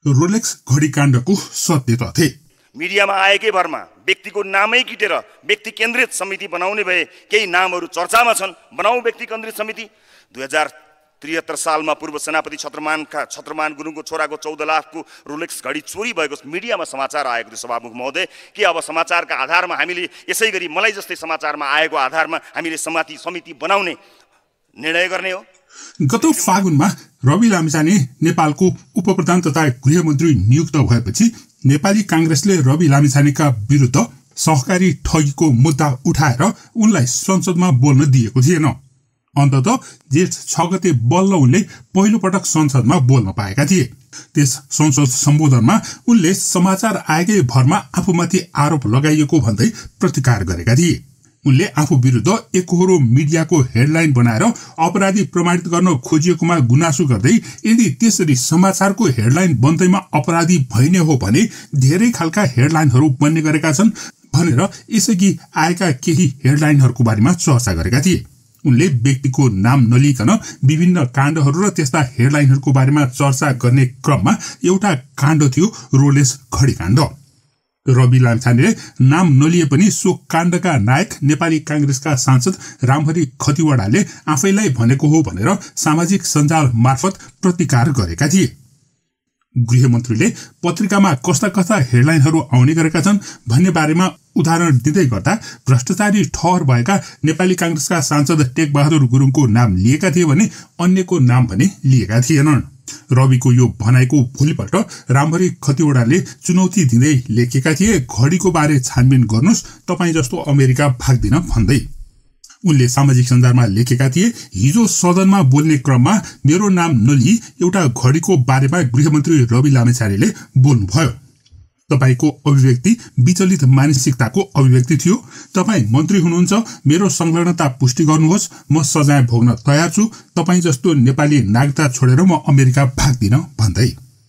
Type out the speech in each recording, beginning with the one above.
Rolex घडी काण्डको सत्य तथ्य मिडियामा आएकै भरमा व्यक्तिको नामै किटेर व्यक्ति केन्द्रित समिति बनाउने भए केही नामहरू चर्चामा छन्। बनाऊ व्यक्ति केन्द्रित समिति। 2073 सालमा पूर्व सेनापति छत्रमान गुरुङको छोराको 14 लाखको रोलेक्स घडी चोरी भएको मिडियामा समाचार आएको थियो। सभामुख महोदय, के अब समाचारका आधारमा हामीले यसै गरी मलाई जस्तै समाचारमा आएको आधारमा हामीले समिति बनाउने निर्णय गर्ने हो? गत फागुनमा रवि लामिछाने नेपालको उपप्रधान तथा गृहमन्त्री नियुक्त भएपछि नेपाली कांग्रेसले रवि लामिछानेका विरुद्ध सहकारी ठगीको मुद्दा उठाएर उनलाई संसदमा बोल्न दिएको थिएन। अन्ततः जेठ 6 गते बल्ल उनले पहिलो पटक संसदमा बोल्न पाएका थिए। त्यस संसद सम्बोधनमा उनले समाचार आएकै भरमा आफूमाथि आरोप लगाइएको भन्दै प्रतिकार गरेका थिए। उनले आफू विरुद्ध एकहोरो मिडियाको हेडलाइन बनाएर अपराधी प्रमाणित गर्न खोजिएकोमा गुनासो गर्दै यदि त्यसरी समाचारको हेडलाइन बन्दैमा अपराधी भइने हो भने धेरै खालका हेडलाइनहरू बन्ने गरेका छन् भनेर यसअघि आएका केही हेडलाइनहरूको बारेमा चर्चा गरेका थिए। उनले व्यक्तिको नाम नलिकन विभिन्न काण्डहरू र त्यस्ता हेडलाइनहरूको बारेमा चर्चा गर्ने क्रममा एउटा काण्ड थियो रोलेक्स घडी काण्ड। रवि लामिछानेले नाम नलिए पनि सो काण्डका नायक नेपाली कांग्रेसका सांसद रामहरि खतिवड़ाले आफैलाई भनेको हो भनेर सामाजिक सञ्जाल मार्फत प्रतिकार गरेका थिए। गृहमन्त्रीले पत्रिकामा कस्ता कस्ता हेडलाइनहरू आउने गरेका छन् भन्ने बारेमा उदाहरण दिँदै गर्दा भ्रष्टाचारी ठहर भएका नेपाली कांग्रेसका सांसद टेकबहादुर गुरुङको नाम लिएका थिए भने अन्यको नाम भने लिएका थिएनन्। रविको यो भनाइको भोलिपल्ट रामहरि खतिवड़ाले चुनौती दिँदै लेखेका थिए, घडीको बारे छानबिन गर्नुस्, तपाई जस्तो अमेरिका भाग्दिन भन्दै। उनले सामाजिक सञ्जालमा लेखेका थिए, हिजो सदनमा बोल्ने क्रममा मेरो नाम नलिई एउटा घडीको बारेमा गृहमन्त्री रवि लामिछानेले बोल्नुभयो। तपाईको अभिव्यक्ति विचलित मानसिकताको अभिव्यक्ति थियो। तपाई मन्त्री हुनुहुन्छ, मेरो संलग्नता पुष्टि गर्नुहोस्, म सजाय भोग्न तयार छु। तपाई जस्तो नेपाली नागरिकता छोडेर म अमेरिका भाग्दिन भन्दै।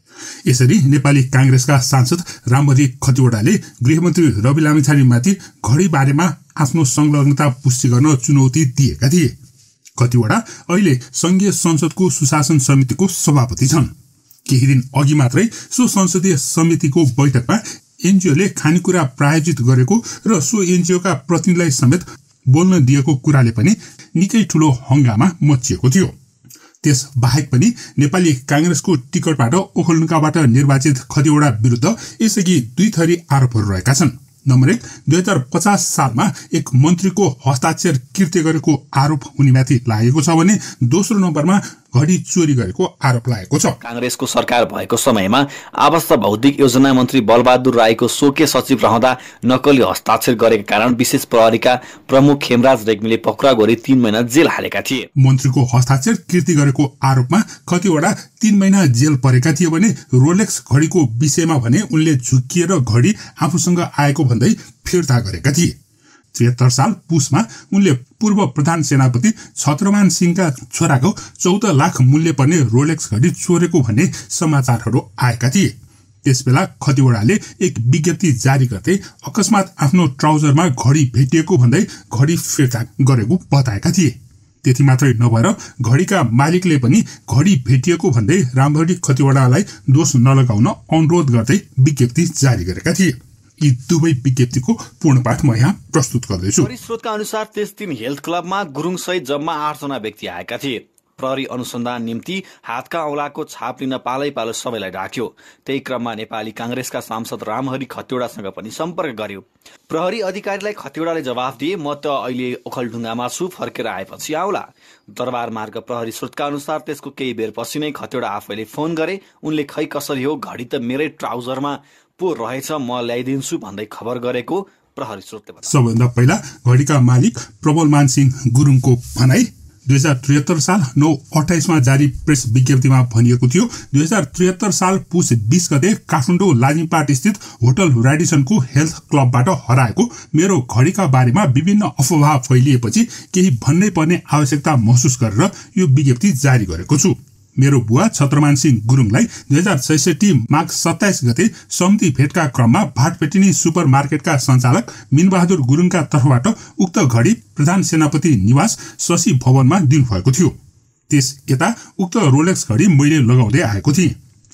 यसरी नेपाली कांग्रेसका सांसद रामहरि खतिवड़ाले गृहमन्त्री रवि लामिछानेमाथि घडी बारेमा आफ्नो संलग्नता पुष्टि गर्न चुनौती दिएका थिए। खतिवड़ा अहिले संघीय संसदको सुशासन समितिको सभापति छन्। केही दिन अघि मात्रै सो संसदीय समितिको बैठकमा एनजीओले खानेकुरा प्रायोजित गरेको र सो एनजीओका प्रतिनिधिलाई समेत बोल्न दिएको कुराले पनि निकै ठूलो हंगामा मचिएको थियो। त्यस बाहेक पनि नेपाली कांग्रेसको टिकटबाट ओखलढुङ्गाबाट निर्वाचित खतिवड़ा विरुद्ध यसअघि दुई थरी आरोपहरू रहेका छन्। नम्बर 1, 2050 सालमा एक मन्त्रीको हस्ताक्षर कृत्य गरेको आरोप उनीमाथि लागेको छ भने दोस्रो नम्बरमा घडी चोरी गरेको आरोप लागेको छ। कांग्रेसको सरकार भएको समयमा आवास तथा भौतिक योजना मन्त्री बलबहादुर राईको सोके सचिव रहँदा नक्कली हस्ताक्षर गरेका कारण विशेष प्रहरीका प्रमुख खेमराज रेग्मीले पक्राउ गरी 3 महिना जेल हालेका थिए। मन्त्रीको हस्ताक्षर कृत्य गरेको आरोपमा खतिवड़ा 3 महिना जेल परेका थिए भने रोलेक्स घडीको विषयमा भने उनले झुक्किएर घडी आफूसँग आएको भन्दै फिर्ता गरेका थिए। 73 साल पुसमा उनले पूर्व प्रधान सेनापति छत्रमान सिंहका छोराको 14 लाख मूल्य पर्ने रोलेक्स घडी चोरेको भन्ने समाचारहरू आएका थिए। त्यसबेला खतिवड़ाले एक विज्ञप्ति जारी गर्दै अकस्मात आफ्नो ट्राउजरमा घडी भेटिएको भन्दै घडी फिर्ता गरेको बताएका थिए। त्यति मात्रै नभएर घडीका मालिकले पनि घडी भेटिएको भन्दै रामहरि खतिवड़ालाई दोष नलगाउन अनुरोध गर्दै विज्ञप्ति जारी गरेका थिए। यी दुवै विज्ञप्तिको पूर्णपाठ म यहाँ प्रस्तुत गर्दैछु। प्रहरी स्रोतका अनुसार त्यस दिन हेल्थ क्लबमा गुरुङ सहित जम्मा 8 जना व्यक्ति आएका थिए। प्रहरी अनुसन्धान निम्ति हातका औंलाको छाप लिन पालै पालो सबैलाई डाक्यो। त्यही क्रममा नेपाली कांग्रेसका सांसद रामहरि खतिवड़ासँग पनि सम्पर्क गर्यो। प्रहरी अधिकारीलाई खतिवड़ाले जवाफ दिए, म त अहिले ओखलढुङ्गामा छु, फर्केर आएपछि आउला। दरबार मार्ग प्रहरी स्रोतका अनुसार त्यसको केही बेरपछि नै खतिवड़ा आफैले फोन गरे। उनले खै कसरी हो, घडी त मेरै ट्राउजरमा पो रहेछ, म ल्याइदिन्छु भन्दै खबर गरेको प्रहरी स्रोतले बताए। सबभन्दा पहिला घडीका मालिक प्रबलमान सिंह गुरुङको भनाई 2073 साल 9/28 मा जारी प्रेस विज्ञप्तिमा भनिएको थियो, 2073 साल पुस 20 गते काठमाडौँ लाजिमपाट स्थित होटल रेडिसनको हेल्थ क्लबबाट हराएको मेरो घडीका बारेमा विभिन्न अफवाह फैलिएपछि केही भन्नै पर्ने आवश्यकता महसुस गरेर यो विज्ञप्ति जारी गरेको छु। मेरो बुवा छत्रमान सिंह गुरुङलाई 2066 माघ 27 गते समिति भेटका क्रममा भाटपेटिनी सुपर मार्केटका सञ्चालक मिनबहादुर गुरुङका तर्फबाट उक्त घडी प्रधान सेनापति निवास शशि भवनमा दिनुभएको थियो। त्यस यता उक्त रोलेक्स घडी मैले लगाउँदै आएको थिएँ।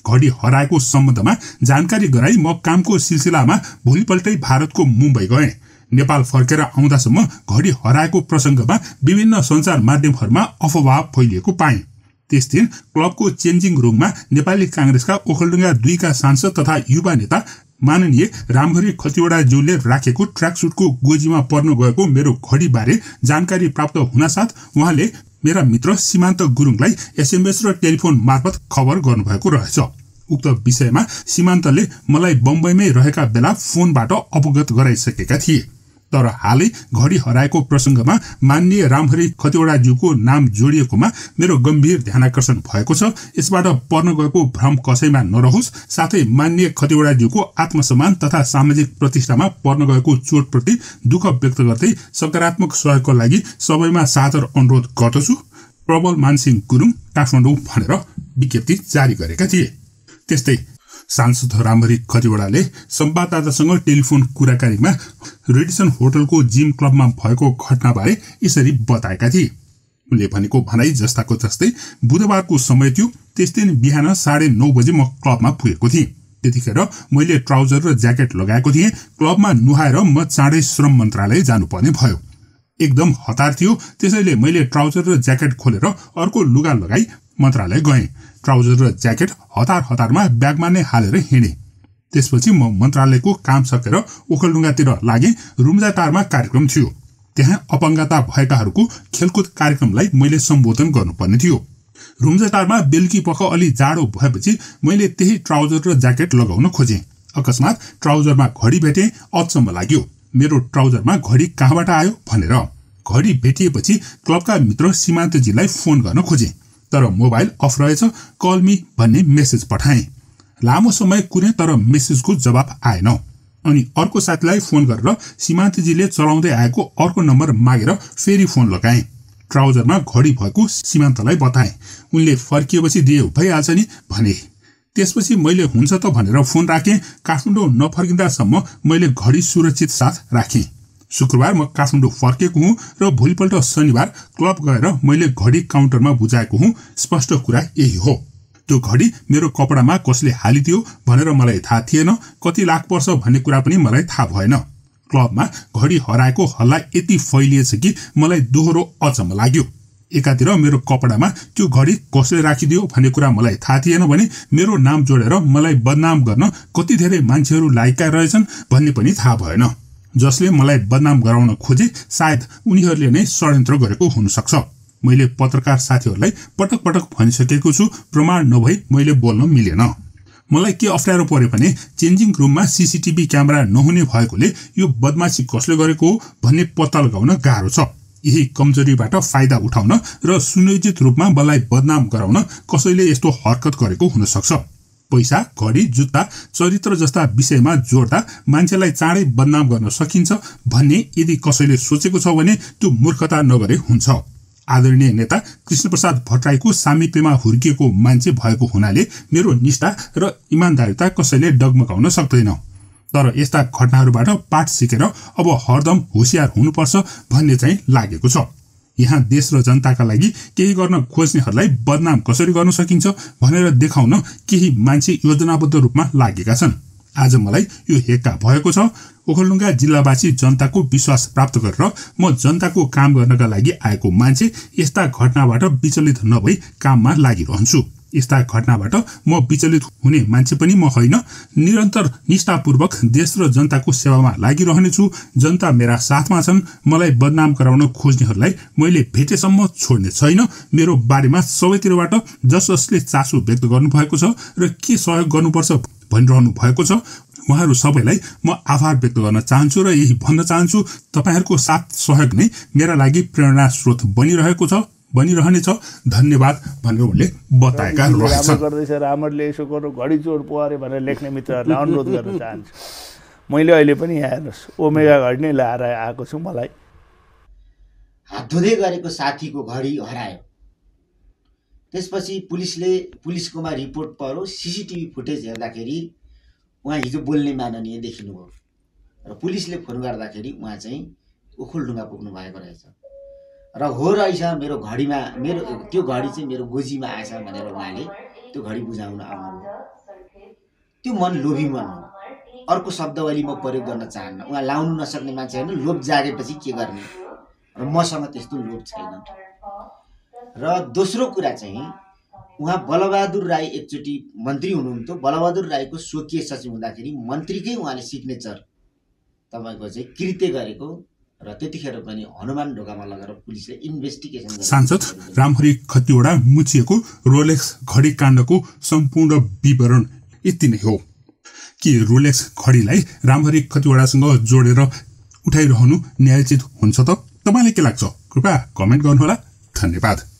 घडी हराएको सम्बन्धमा जानकारी गराई म कामको सिलसिलामा भोलिपल्टै भारतको मुम्बई गएँ। नेपाल फर्केर आउँदासम्म घडी हराएको प्रसंगमा विभिन्न सञ्चार माध्यमहरूमा अफवाह फैलिएको पाएँ। त्यस दिन क्लबको चेन्जिङ रुममा नेपाली कांग्रेसका ओखलढुङ्गा 2 का सांसद तथा युवा नेता माननीय रामहरि खतिवड़ाज्यूले राखेको ट्र्याकसुटको गोजीमा पर्न गएको मेरो घडी बारे जानकारी प्राप्त हुनासाथ उहाँले मेरा मित्र सीमान्त गुरुङलाई एसएमएस र टेलिफोन मार्फत खबर गर्नुभएको रहेछ। उक्त विषयमा सीमान्तले मलाई बम्बईमै रहेका बेला फोनबाट अवगत गराइसकेका थिए। तर हालै घडी हराएको प्रसंगमा माननीय रामहरि खतिवड़ाज्यूको नाम जोडिएकोमा मेरो गम्भीर ध्यानाकर्षण भएको छ। यसबाट पर्न गएको भ्रम कसैमा नरहोस्, साथै माननीय खतिवड़ाज्यूको आत्मसम्मान तथा सामाजिक प्रतिष्ठामा पर्न गएको चोटप्रति दुःख व्यक्त गर्दै सकारात्मक सहयोगको लागि सबैमा सादर अनुरोध गर्दछु। प्रबल मानसिंह गुरुङ, काठमाडौँ भनेर विज्ञप्ति जारी गरेका थिए। त्यस्तै सांसद रामहरि खतिवड़ाले संवाददातासँग टेलिफोन कुराकानीमा रेडिसन होटलको जिम क्लबमा भएको घटनाबारे यसरी बताएका थिए। उनले भनेको भनाई जस्ताको जस्तै बुधबारको समय थियो। त्यस दिन बिहान 9:30 बजे म क्लबमा पुगेको थिएँ। त्यतिखेर मैले ट्राउजर र ज्याकेट लगाएको थिएँ। क्लबमा नुहाएर म चाँडै श्रम मन्त्रालय जानुपर्ने भयो। एकदम हतार थियो, त्यसैले मैले ट्राउजर र ज्याकेट खोलेर अर्को लुगा लगाई मन्त्रालय गएँ। ट्राउजर र ज्याकेट हतारमा ब्यागमा नै हालेर हिँडे। त्यसपछि म मन्त्रालयको काम सकेर ओखलढुङ्गातिर लागे। रुम्जाटारमा कार्यक्रम थियो। त्यहाँ अपंगता भएकाहरूको खेलकुद कार्यक्रमलाई मैले सम्बोधन गर्नुपर्ने थियो। रुम्जाटारमा बेलुकी पख अलि जाडो भएपछि मैले त्यही ट्राउजर र ज्याकेट लगाउन खोजेँ। अकस्मात ट्राउजरमा घडी भेटे। अचम्म लाग्यो, मेरो ट्राउजरमा घडी कहाँबाट आयो भनेर। घडी भेटिएपछि क्लबका मित्र सीमान्तजीलाई फोन गर्न खोजेँ, तर मोबाइल अफ रहेछ। कल मी भन्ने मेसेज पठाएँ। लामो समय कुरे, तर मेसेजको जवाब आएन। अनि अर्को साथीलाई फोन गरेर सीमान्तजीले चलाउँदै आएको अर्को नम्बर मागेर फेरि फोन लगाएँ। ट्राउजरमा घडी भएको सीमान्तलाई बताएँ। उनले फर्किएपछि दिए भइहाल्छ नि भने। त्यसपछि मैले हुन्छ त भनेर फोन राखेँ। काठमाडौँ नफर्किँदासम्म मैले घडी सुरक्षित साथ राखेँ। शुक्रबार म काठमाडौँ फर्केको हुँ र भोलिपल्ट शनिबार क्लब गएर मैले घडी काउन्टरमा बुझाएको हुँ। स्पष्ट कुरा यही हो। त्यो घडी मेरो कपडामा कसले हालिदियो भनेर मलाई थाहा थिएन। कति लाख पर्छ भन्ने कुरा पनि मलाई थाहा भएन। क्लबमा घडी हराएको हल्ला यति फैलिएछ कि मलाई दोहोरो अचम्म लाग्यो। एकातिर मेरो कपडामा त्यो घडी कसले राखिदियो भन्ने कुरा मलाई थाहा थिएन भने मेरो नाम जोडेर मलाई बदनाम गर्न कति धेरै मान्छेहरू लायकका रहेछन् भन्ने पनि थाहा भएन। जसले मलाई बदनाम गराउन खोजे सायद उनीहरूले नै षड्यन्त्र गरेको हुन सक्छ। मैले पत्रकार साथीहरूलाई पटक पटक भनिसकेको छु, प्रमाण नभई मैले बोल्न मिलेन। मलाई के अप्ठ्यारो पर्यो भने चेन्जिङ रुममा सीसीटीभी क्यामेरा नहुने भएकोले यो बदमाशी कसले गरेको हो भन्ने पत्ता लगाउन गाह्रो छ। यही कमजोरीबाट फाइदा उठाउन र सुनियोजित रूपमा मलाई बदनाम गराउन कसैले यस्तो हरकत गरेको हुन सक्छ। पैसा, घडी, जुत्ता, चरित्र जस्ता विषयमा जोड्दा मान्छेलाई चाँडै बदनाम गर्न सकिन्छ भन्ने यदि कसैले सोचेको छ भने त्यो मूर्खता नगरे हुन्छ। आदरणीय नेता कृष्णप्रसाद भट्टराईको सामिप्यमा हुर्किएको मान्छे भएको हुनाले मेरो निष्ठा र इमान्दारिता कसैले डगमगाउन सक्दैन। तर यस्ता घटनाहरूबाट पाठ सिकेर अब हरदम होशियार हुनुपर्छ भन्ने चाहिँ लागेको छ। यहाँ देश र जनताका लागि केही गर्न खोज्नेहरूलाई बदनाम कसरी गर्न सकिन्छ भनेर देखाउन केही मान्छे योजनाबद्ध रूपमा लागेका छन्। आज मलाई यो हेक्का भएको छ। ओखलढुङ्गा जिल्लावासी जनताको विश्वास प्राप्त गरेर म जनताको काम गर्नका लागि आएको मान्छे यस्ता घटनाबाट विचलित नभई काममा लागिरहन्छु। यस्ता घटनाबाट म विचलित हुने मान्छे पनि म होइन। निरन्तर निष्ठापूर्वक देश र जनताको सेवामा लागिरहनेछु। जनता मेरा साथमा छन्। मलाई बदनाम गराउन खोज्नेहरूलाई मैले भेटेसम्म छोड्ने छैन। मेरो बारेमा सबैतिरबाट जसले चासो व्यक्त गर्नुभएको छ र के सहयोग गर्नुपर्छ भनिरहनु भएको छ उहाँहरू सबैलाई म आभार व्यक्त गर्न चाहन्छु र यही भन्न चाहन्छु, तपाईहरूको साथ सहयोग नै मेरा लागि प्रेरणा स्रोत बनिरहनेछ। धन्यवाद भनेर उनले बताएका रहेछन्। रामरले यसो गर्नु घडी चोट परे भनेर लेख्ने मित्रहरूलाई अनुरोध गर्न चाहन्छु। मैले अहिले पनि यहाँ हेर्नुहोस् ओमेगा घडी नै ल्याएर आएको छु। मलाई हात धुँदै गरेको साथीको घडी हरायो। त्यसपछि पुलिसकोमा रिपोर्ट पर्यो। सीसीटीभी फुटेज हेर्दाखेरि उहाँ हिजो बोल्ने माननीय देखिनुभयो र पुलिसले फोन गर्दाखेरि उहाँ चाहिँ ओखलढुङ्गा पुग्नु भएको रहेछ र हो रहेछ मेरो घडीमा त्यो घडी चाहिँ मेरो गोजीमा आएछ भनेर उहाँले त्यो घडी बुझाउन आउनु त्यो मन लोभी मन हो। अर्को शब्दावली म प्रयोग गर्न चाहन्न। उहाँ लाउनु नसक्ने मान्छे होइन, लोभ जागेपछि के गर्ने, र मसँग त्यस्तो लोभ छैन। र दोस्रो कुरा चाहिँ उहाँ बलबहादुर राई एकचोटि मन्त्री हुनुहुन्थ्यो, बलबहादुर राईको स्वकीय सचिव हुँदाखेरि मन्त्रीकै उहाँले सिग्नेचर तपाईँको चाहिँ कृत्य गरेको, र त्यतिखेर पनि हनुमान ढोकामा लगेर पुलिसले इन्भेस्टिगेसन गर्यो। सांसद रामहरि खतिवडा मुछिएको रोलेक्स घडी काण्डको सम्पूर्ण विवरण यति नै हो कि रोलेक्स घडीलाई रामहरि खतिवडासँग जोडेर उठाइरहनु न्यायोचित हुन्छ त? तपाईँलाई के लाग्छ? कृपया कमेन्ट गर्नुहोला। धन्यवाद।